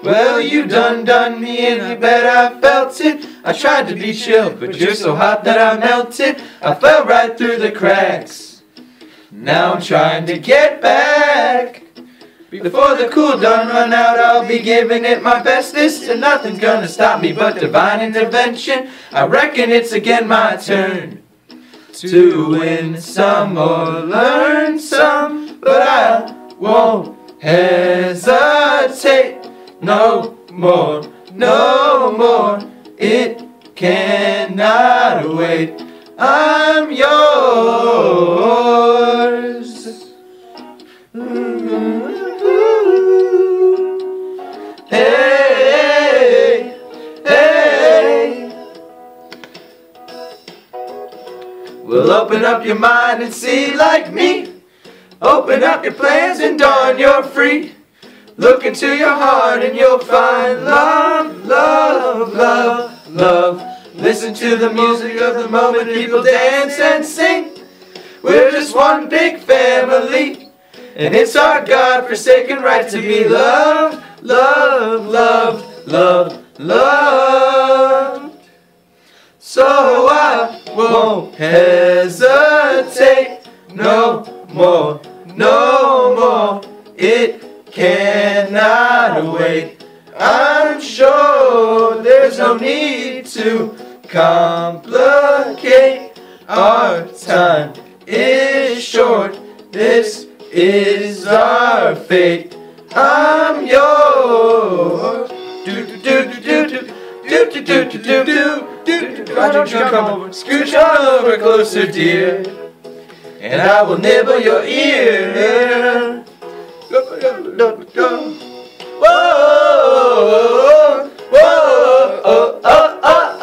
Well, you done me and you bet I felt it. I tried to be chill, but you're so hot that I melted. I fell right through the cracks. Now I'm trying to get back. Before the cool done run out, I'll be giving it my bestest, and nothing's gonna stop me but divine intervention. I reckon it's again my turn to win some or learn some, but I won't hesitate no more, no more. It cannot wait. I'm yours. Hey, hey. Well, open up your mind and see like me. Open up your plans and darn, you're free. Look into your heart and you'll find love, love, love, love. Listen to the music of the moment, people dance and sing. We're just one big family, and it's our God-forsaken right to be loved, loved, loved, loved, loved. So I won't hesitate no more, no more. It cannot wait. I'm sure there's no need to complicate. Our time is short. This is our fate. I'm yours. Do do do do do do do do do do do. Why don't you come over, scooch on over closer, dear, and I will nibble your ear. Whoa, whoa, oh, oh, oh,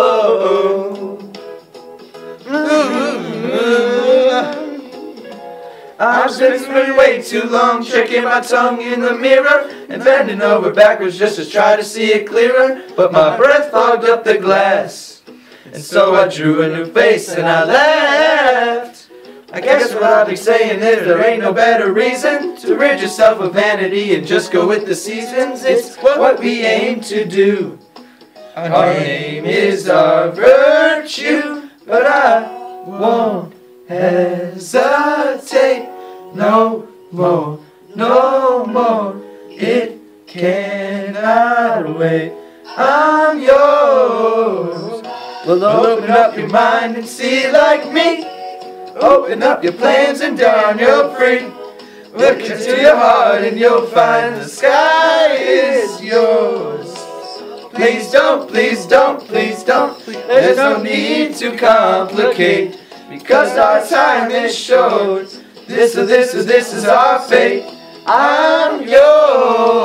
oh. I've spent way too long checking my tongue in the mirror and bending over backwards just to try to see it clearer, but my breath fogged up the glass, and so I drew a new face and I laughed. I guess what I'll be saying is there ain't no better reason to rid yourself of vanity and just go with the seasons. It's what we aim to do. Our aim is our virtue, but I won't hesitate no more, no more. It cannot wait. I'm yours. Well, open up your mind and see like me. Open up your plans and darn, you're free. Look into your heart and you'll find the sky is yours. Please don't, please don't, please don't. There's no need to complicate, because our time is short. This is our fate. I'm yours.